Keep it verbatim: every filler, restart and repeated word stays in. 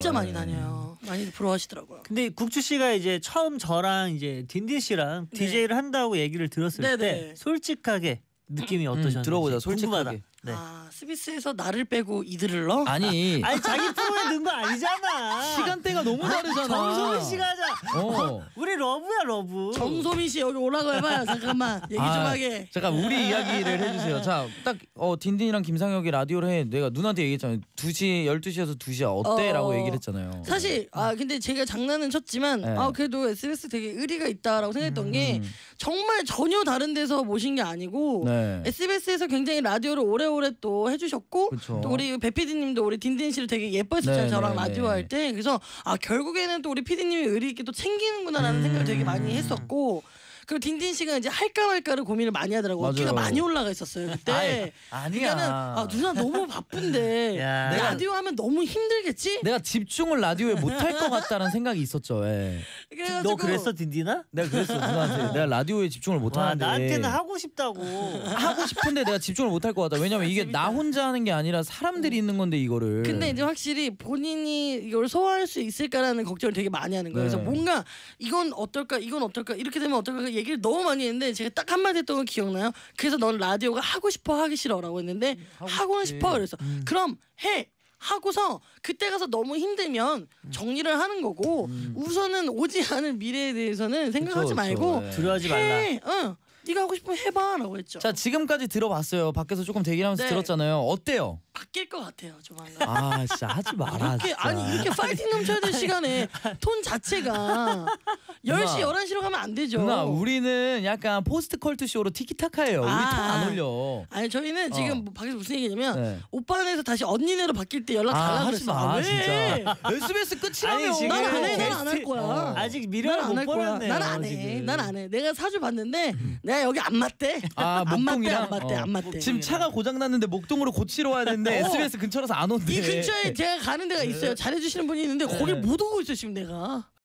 진짜 많이 다녀요. 많이 부러워하시더라고요. 근데 국주 씨가 이제 처음 저랑 이제 딘딘 씨랑 네. 디제이를 한다고 얘기를 들었을 네네. 때 솔직하게 느낌이 어떠셨는지 음, 들어보자. 궁금하다. 솔직하게. 네. 아 스비스에서 나를 빼고 이들을 넣어? 아니 아니 자기 프로에 넣은 거 아니잖아. 시간대가 너무 다르잖아. 정소민 씨가 하자. 어. 우리 러브야 러브. 정소민 씨 여기 올라가 해봐요. 잠깐만 얘기 좀 아, 하게. 잠깐 우리 이야기를 해주세요. 자, 딱 어, 딘딘이랑 김상혁이 라디오를 해. 내가 누나한테 얘기했잖아요. 두 시, 열두 시에서 두 시야 어때? 어, 라고 얘기를 했잖아요. 사실 아 근데 제가 장난은 쳤지만 네. 아 그래도 에스비에스 되게 의리가 있다라고 생각했던 게 음. 정말 전혀 다른 데서 모신 게 아니고 네. 에스비에스에서 굉장히 라디오를 오래오래 또 해주셨고 그쵸. 또 우리 배 피디님도 우리 딘딘 씨를 되게 예뻐했었잖아요. 네, 저랑 네, 라디오 네. 할 때. 그래서 아 결국에는 또 우리 피디님이 의리 있게 또 챙기는구나라는 음. 생각을 되게 많이 했었고 그리고 딘딘 씨가 이제 할까 말까를 고민을 많이 하더라고요. 맞아요. 어깨가 많이 올라가 있었어요 그때. 아이, 아니야. 그러니까는 아 누나 너무 바쁜데 야. 라디오 하면 너무 힘들겠지? 내가 집중을 라디오에 못할 것 같다는 생각이 있었죠. 예. 그래가지고 너 그랬어 딘딘아? 내가 그랬어 누나한테. 내가 라디오에 집중을 와 못하는데 나한테는 하고 싶다고. 하고 싶은데 내가 집중을 못할 것 같다. 왜냐면 이게 나 혼자 하는 게 아니라 사람들이 있는 건데 이거를. 근데 이제 확실히 본인이 이걸 소화할 수 있을까라는 걱정을 되게 많이 하는 거예요. 네. 그래서 뭔가 이건 어떨까, 이건 어떨까, 이렇게 되면 어떨까 얘기를 너무 많이 했는데 제가 딱 한마디 했던 거 기억나요? 그래서 넌 라디오가 하고 싶어 하기 싫어라고 했는데 하고 하고는 싶지. 싶어 그래서 음. 그럼 해. 하고서 그때 가서 너무 힘들면 정리를 하는 거고 음. 우선은 오지 않을 미래에 대해서는 생각하지 그쵸, 말고 그쵸. 예. 두려워하지 말라. 해. 응. 네가 하고 싶으면 해봐라고 했죠. 자 지금까지 들어봤어요. 밖에서 조금 대기하면서 네. 들었잖아요. 어때요? 바뀔 것 같아요, 조만간. 아 진짜 하지 마라. 이렇게 진짜. 아니 이렇게 파이팅 넘쳐야 될 시간에 톤 자체가 열 시, 열한 시로 가면 안 되죠. 누나 우리는 약간 포스트 컬트 쇼로 티키타카예요. 우리 아. 톤 안 올려. 아니 저희는 지금 어. 뭐 밖에서 무슨 얘기냐면 네. 오빠네에서 다시 언니네로 바뀔 때 연락 아 달라 하지 그랬어. 마 아, 왜? 진짜. 에스비에스 끝이라며. 아니, 지금 난 안 해, 난 안 할 게스트- 거야. 어. 아직 미련을 못 난안할 거야. 버렸네요. 난 안 해. 지금. 난 안 해. 내가 사주 봤는데 내가 여기 안 맞대. 아 안 맞대, 목동이랑 안 맞대, 어. 안 맞대. 지금 차가 고장 났는데 목동으로 고치러 와야 되는데 어. 에스비에스 근처라서 안 온대. 이 근처에 제가 가는 데가 있어요. 잘해주시는 분이 있는데 거길 못 오고 있어 지금 내가.